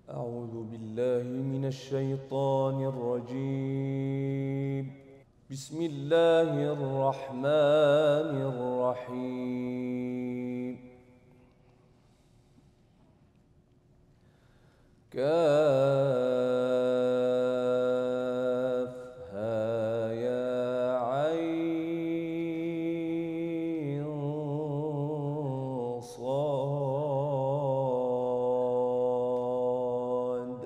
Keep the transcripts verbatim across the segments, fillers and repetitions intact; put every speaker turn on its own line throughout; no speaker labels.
أعوذ بالله من الشيطان الرجيم. بسم الله الرحمن الرحيم. كافها يا عين صاد.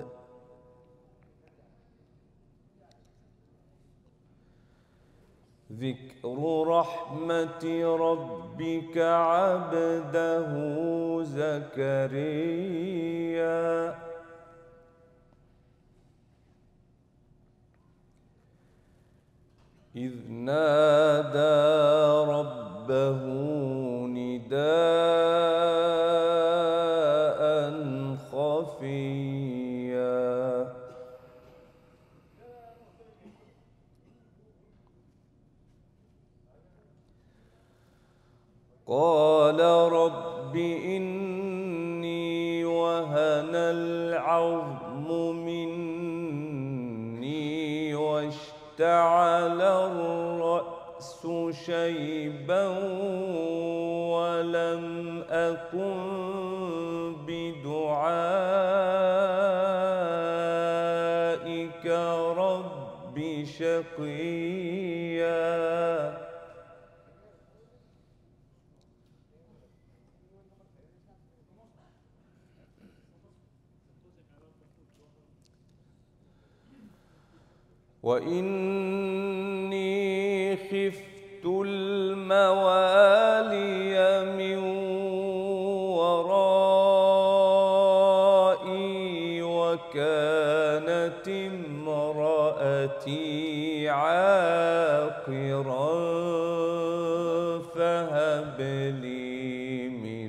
ذكر رحمة ربك عبده زكريا إذ نادى ربه نداء خفيا قال رب إني وهن العظم مني واشتعل الرأس شيبا ولم أكن بدعائك رب شقيا وإني خفت الموالي من ورائي وكانت امرأتي عاقرا فهب لي من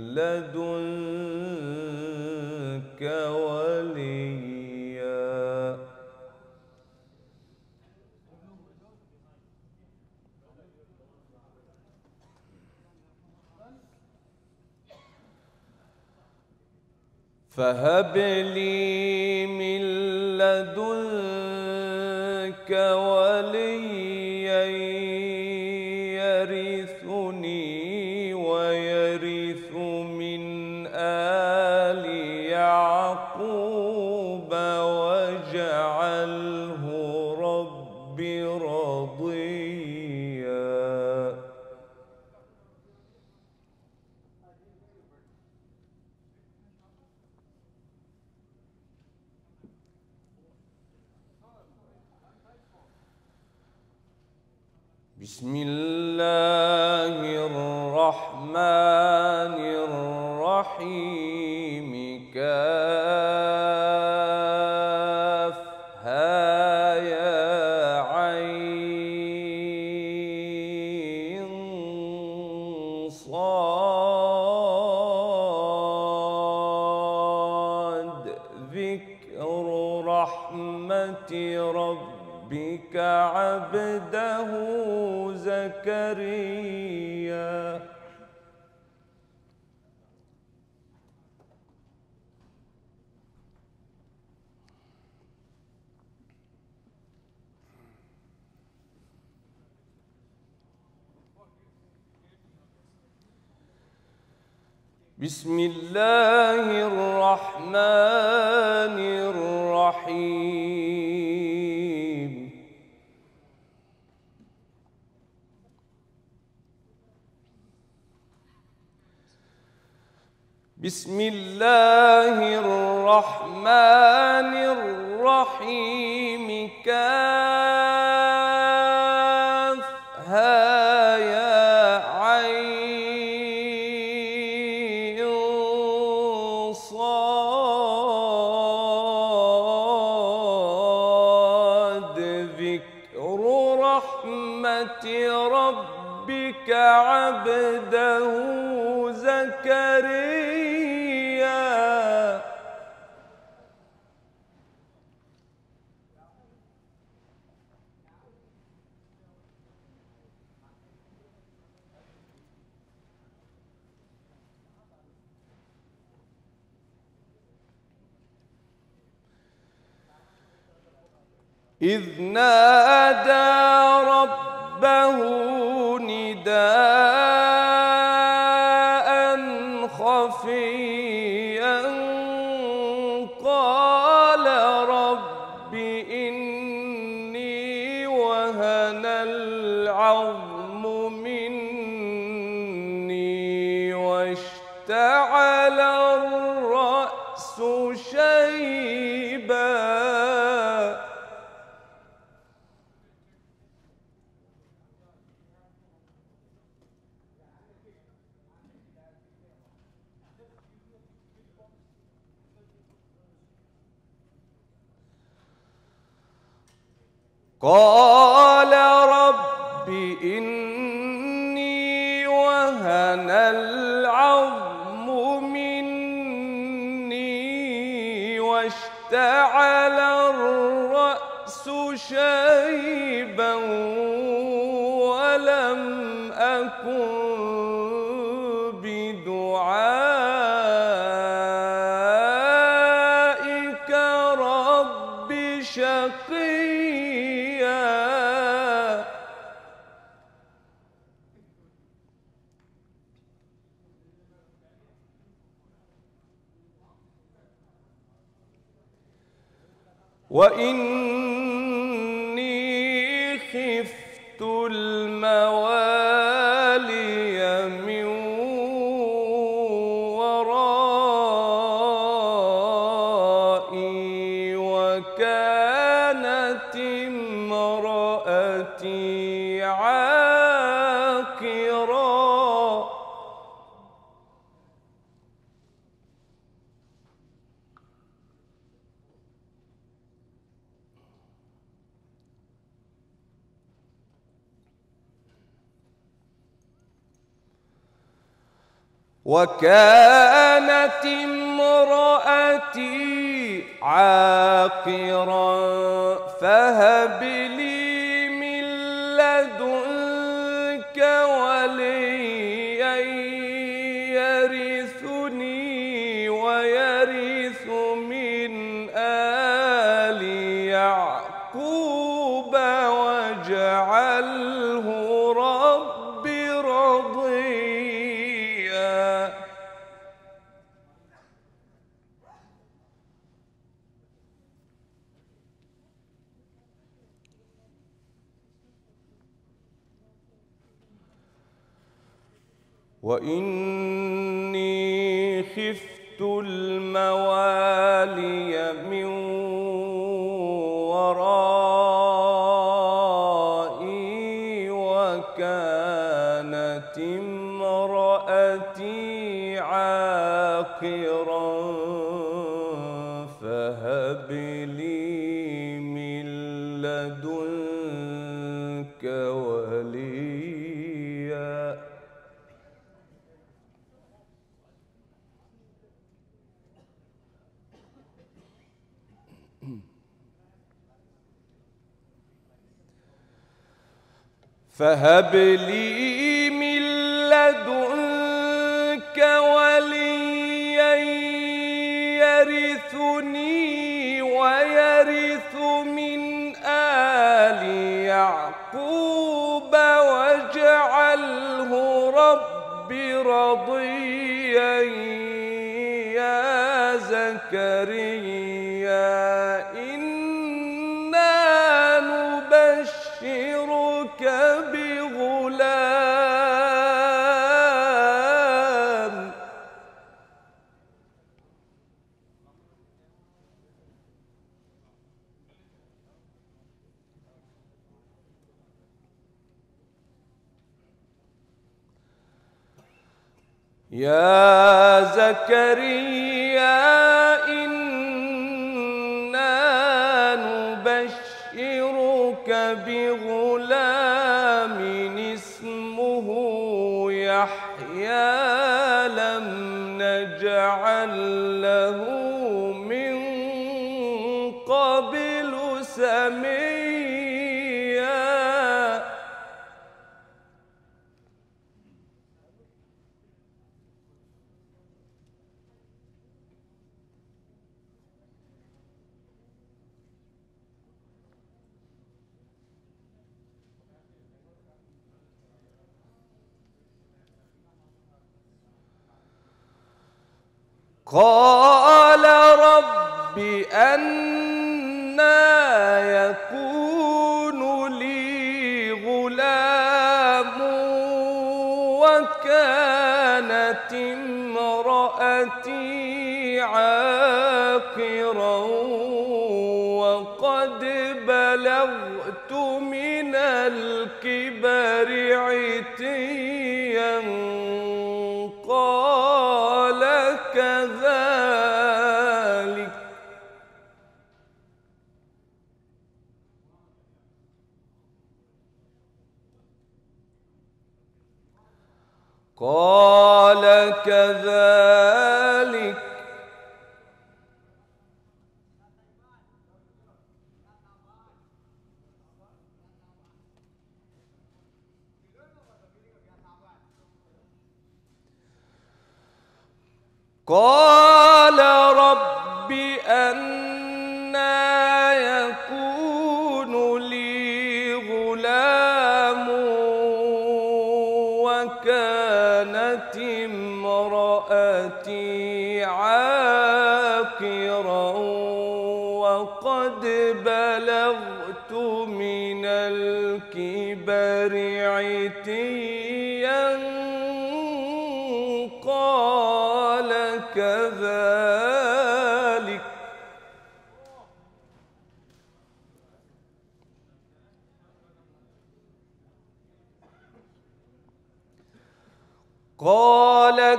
لدنك وليا فهب لي من لدنك وليا يرثني ويرث من آل يعقوب واجعله رب رضيا بسم الله الرحمن الرحيم. كافها يا عين صاد. ذكر رحمة ربك عبده زكريا بسم الله الرحمن الرحيم. بسم الله الرحمن الرحيم. كافها يا عين صاد. ذكر رحمة ربك عبده زكريا إذ نادى ربه نداء خفيا قال رب إني وهن العظم مني واشتعل الرأس شيبا قال رب إني وهن العظم مني واشتعل الرأس شيبا ولم أكن بدعائك رب شقيا وإني خفت الموالي من ورائي وكانت امرأتي عاقرا وكانت امرأتي عاقرا فهب لي من لدنك وليا يرثني ويرث من آل يعقوب واجعله رب رضيا وإني خفت الموالي من ورائي وكانت امرأتي عاقرا فهب لي من لدنك وليا فهب لي من لدنك وليا يرثني ويرث من آل يعقوب واجعله رب رضيا يا زكريا إنا نبشرك بغلام يا زكريا إنا نبشرك بغلام اسمه يحيى لم نجعل له من قبل سميا قال رب أنى يكون لي غلام وكانت امرأتي عاقرا وقد بلغت من الكبر عتيا قال كذلك قال كذلك قال رب أنى يكون لي غلام وكانت امرأتي عاقرا وقد بلغت من الكبر عتيا قال كذلك قال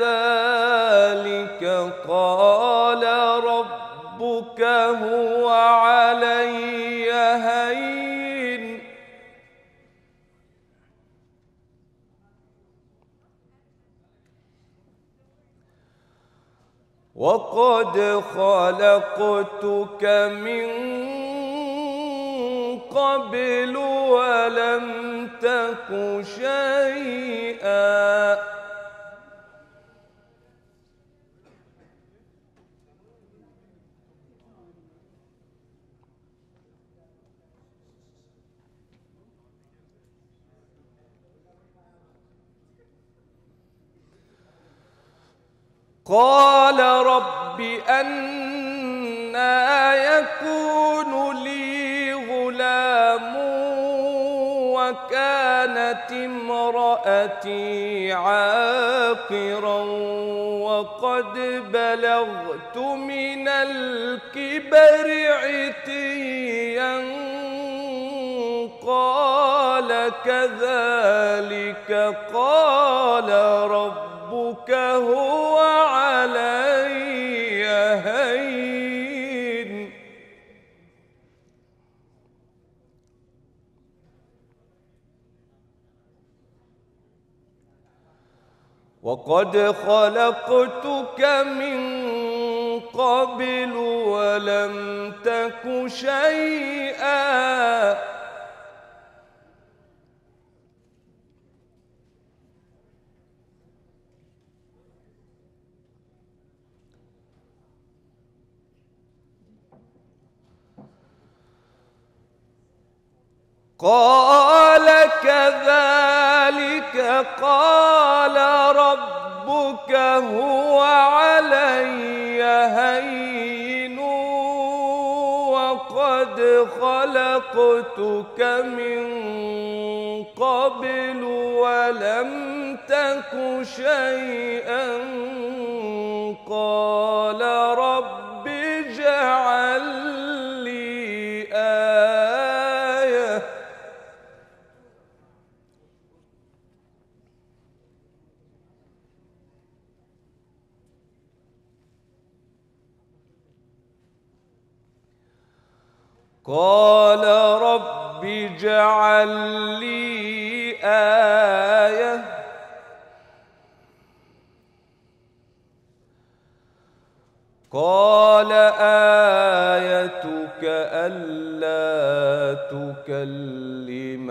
كذلك قال ربك هو علي هين وقد خلقتك من قبل ولم تك شيئا قال رب أنى يكون لي غلام وكانت امرأتي عاقرا وقد بلغت من الكبر عتيا قال كذلك قال ربك هو علي هين وقد خلقتك من قبل ولم تك شيئا قال كذلك قال ربك هو علي هين وقد خلقتك من قبل ولم تك شيئا قال رب اجعل لي آية قال رب اجعل لي آية قال آيتك ألا تكلم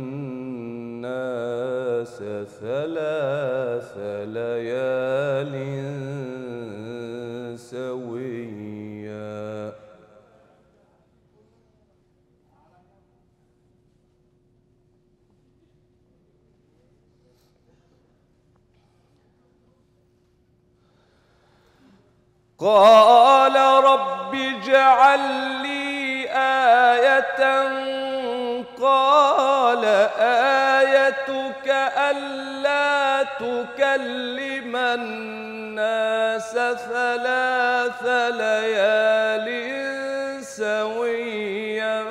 الناس ثلاث ليال سويا قال رب اجعل لي آية قال آيتك ألا تكلم الناس ثلاث ليال سويا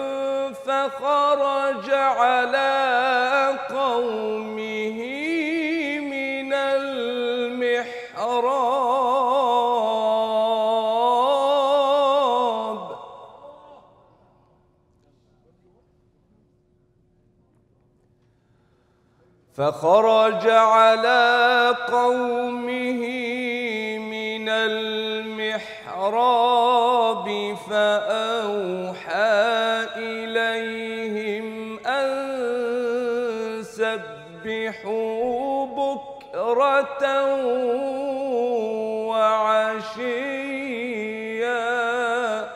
فخرج على قومه من المحراب فخرج على قومه من المحراب فأوحى إليهم أن سبحوا بكرة وعشيا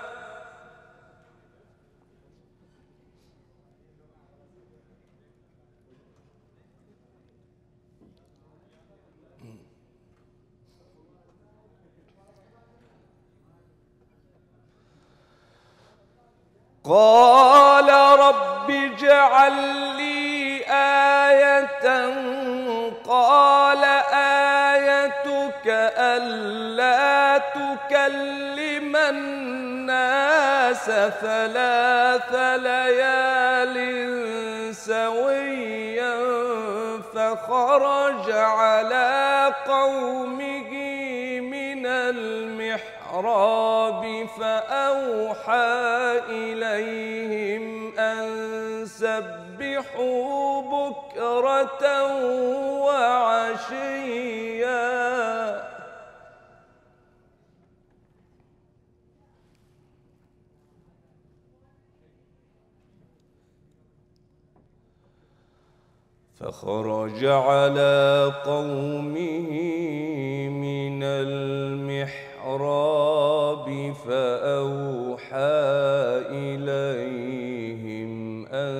قال رب اجعل لي آية قال آيتك ألا تكلم الناس ثلاث ليال سويا فخرج على قومه من المحراب فأوحى إليهم أن سبحوا بكرة وعشيا فخرج على قومه من المحراب فأوحى إليهم أن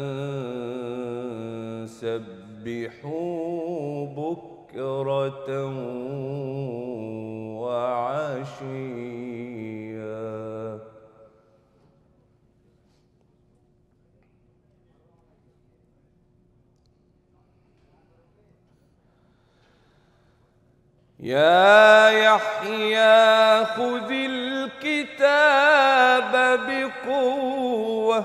سبحوا بكرة وعشيا يا يحيى خذ الكتاب بقوة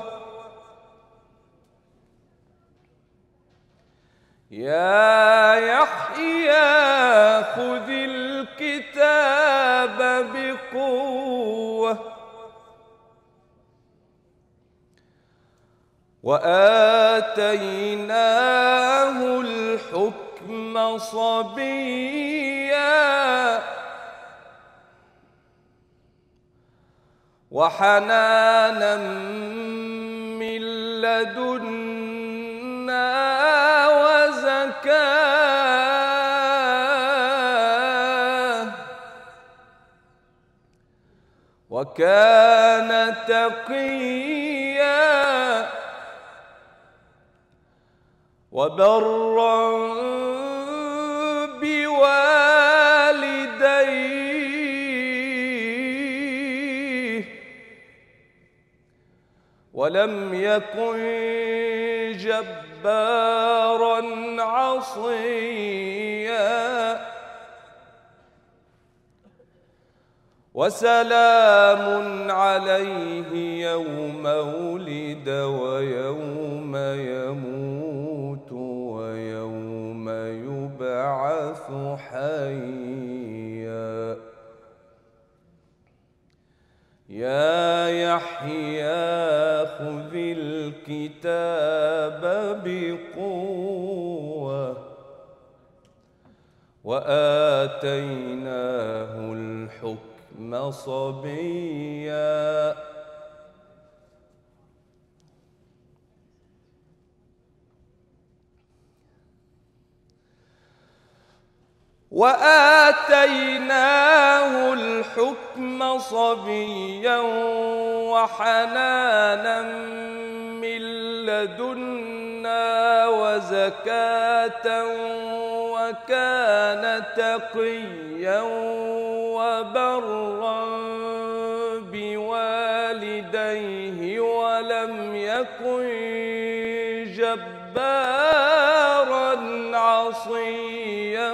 يا يحيى خذ الكتاب بقوة وآتيناه الحكم صبيا وحنانا من لدنا وزكاة وكان تقيا وبرا بوالديه ولم يكن جبارا عصيا وسلام عليه يوم ولد ويوم يموت ويوم يبعث حيا يا يحيى خذ الكتاب بقوة وآتيناه الحكم صبيا وآتيناه الحكم صبيا وحنانا من لدنا وزكاة وكان تقيا وبرا بوالديه ولم يكن جبارا عصيا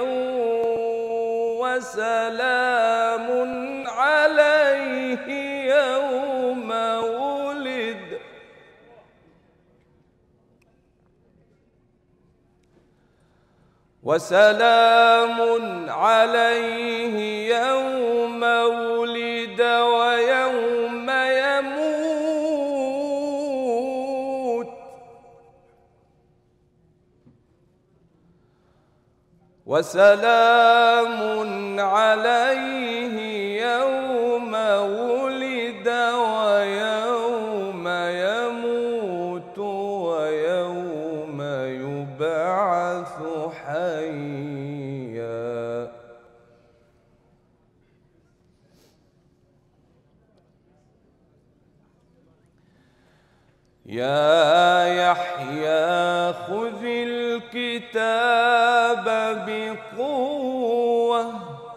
وسلام عليه يوم ولد وسلام عليه يوم ولد ويوم يموت وسلام عليه يوم ولد ويوم يموت ويوم يبعث حيا. يا يحيى خذ الكتاب بقوة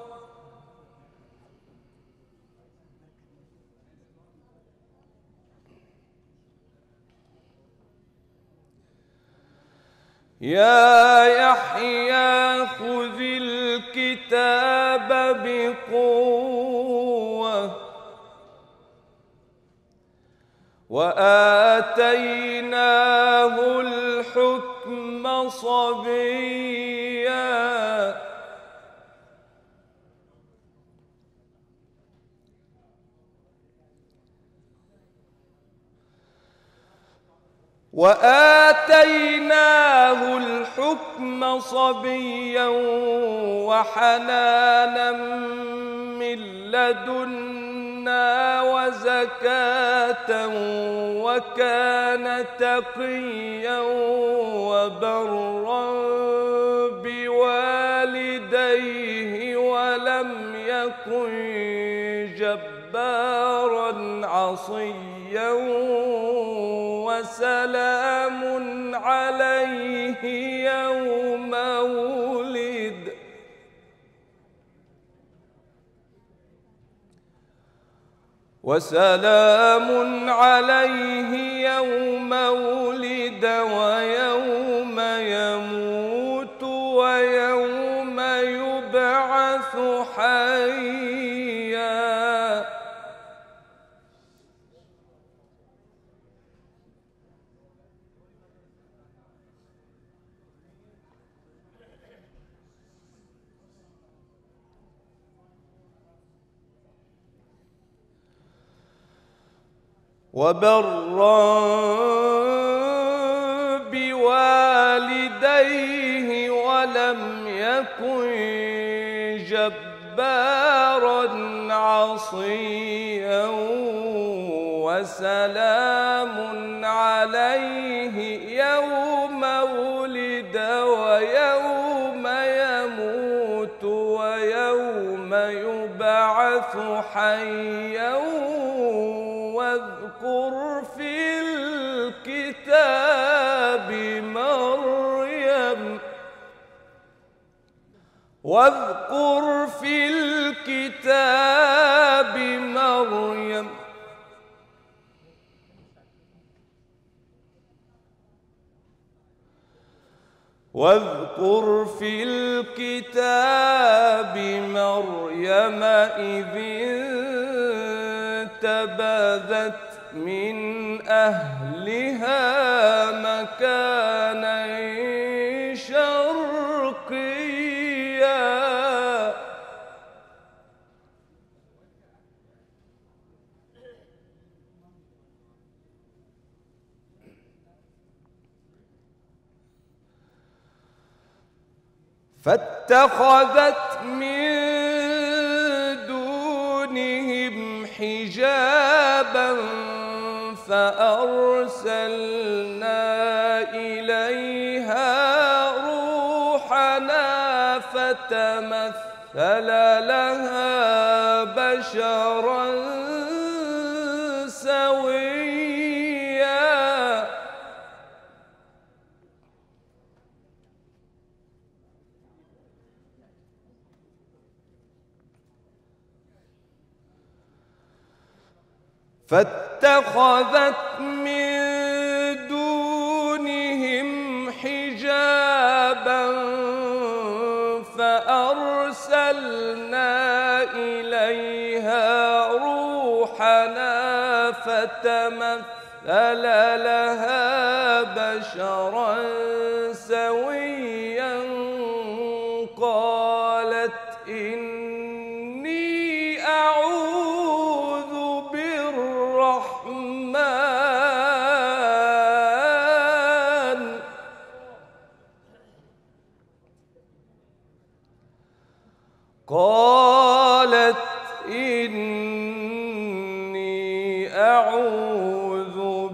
يا يحيى خذ الكتاب بقوة وآتيناه الحكم صبيا وآتيناه الحكم صبيا وحنانا من لدنا وزكاة وكان تقيا وبرا بوالديه ولم يكن جبارا عصيا وسلام عليه يوم ولد وسلام عليه يوم ولد ويوم يموت ويوم يبعث حيا. وبرا بوالديه ولم يكن جبارا عصيا وسلام عليه يوم ولد ويوم يموت ويوم يبعث حيا. واذكر في الكتاب مريم واذكر في الكتاب مريم واذكر في الكتاب مريم إذ انتبذت من أهلها مكانا شرقيا فاتخذت من دونهم حجابا فأرسلنا إليها روحنا فتمثل لها بشرا سويا فاتخذت من دونهم حجابا فأرسلنا إليها روحنا فتمثل لها بشرا سويا قالت إني أعوذ بالرحمن قالت إني أعوذ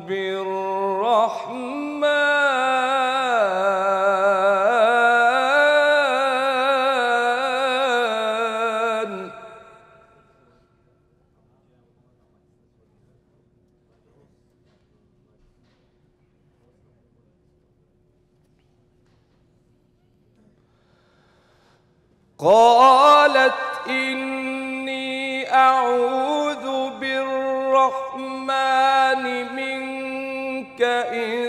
بالرحمن قالت إني أعوذ بالرحمن منك إن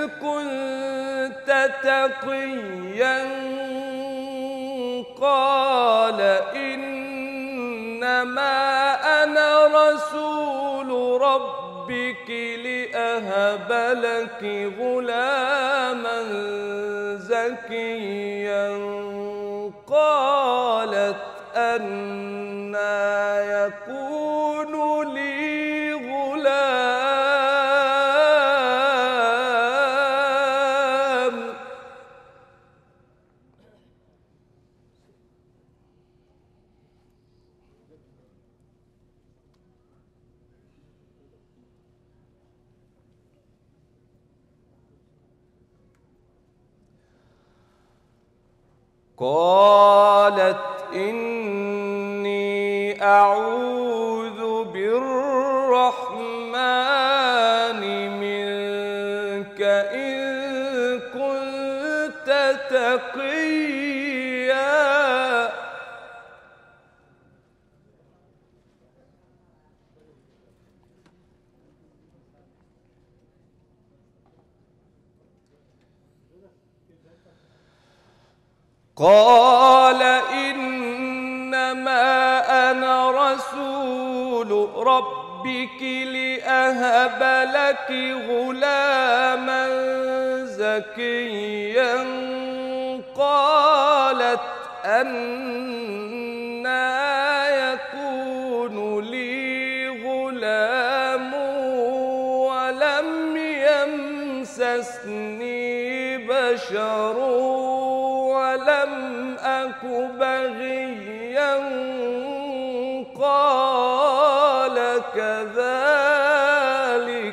كنت تقيا قال إنما أنا رسول ربك لأهب لك غلاما زكيا قالت أنى يكون لي غلام قالت إني أعوذ بالرحمن منك إن كنت تقيا قال إنما أنا رسول ربك لأهب لك غلاما زكيا قالت أنى يكون لي غلام ولم يمسسني بشر ولم أك بغيا قال كذلك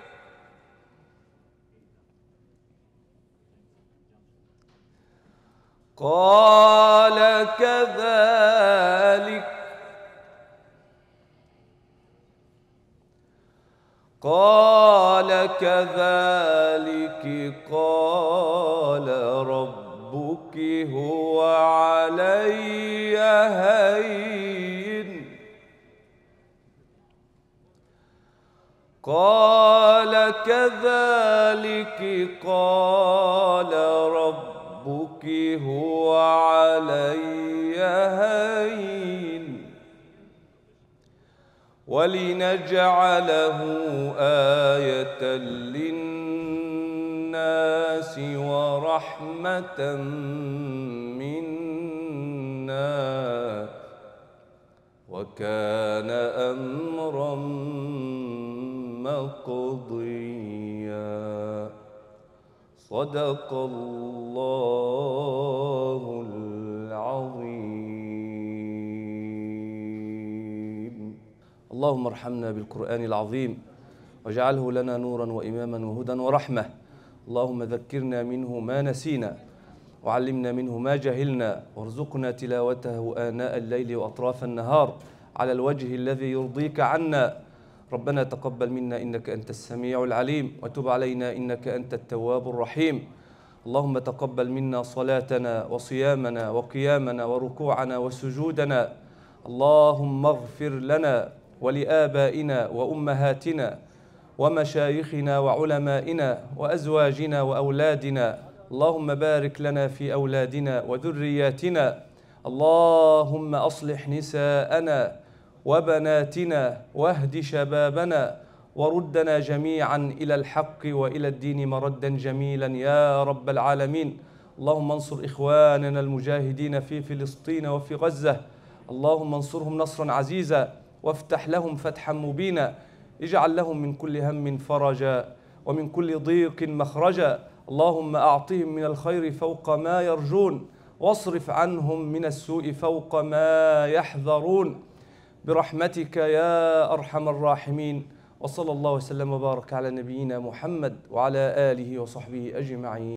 قال كذلك قال كذلك قال ربك هو علي هين قال كذلك قال ربك هو علي هين ولنجعله آية للناس ورحمة منا وكان أمرا مقضيا صدق الله العظيم. اللهم ارحمنا بالقرآن العظيم واجعله لنا نورا وإماما وهدى ورحمة. اللهم ذكرنا منه ما نسينا وعلمنا منه ما جهلنا وارزقنا تلاوته آناء الليل وأطراف النهار على الوجه الذي يرضيك عنا. ربنا تقبل منا إنك أنت السميع العليم وتب علينا إنك أنت التواب الرحيم. اللهم تقبل منا صلاتنا وصيامنا وقيامنا وركوعنا وسجودنا. اللهم اغفر لنا ولآبائنا وأمهاتنا ومشايخنا وعلمائنا وأزواجنا وأولادنا. اللهم بارك لنا في أولادنا وذرياتنا. اللهم أصلح نساءنا وبناتنا واهد شبابنا وردنا جميعا إلى الحق وإلى الدين مردا جميلا يا رب العالمين. اللهم انصر إخواننا المجاهدين في فلسطين وفي غزة. اللهم انصرهم نصرا عزيزا وافتح لهم فتحا مبينا. اجعل لهم من كل هم فرجا ومن كل ضيق مخرجا. اللهم أعطهم من الخير فوق ما يرجون واصرف عنهم من السوء فوق ما يحذرون برحمتك يا أرحم الراحمين. وصلى الله وسلم وبارك على نبينا محمد وعلى آله وصحبه أجمعين.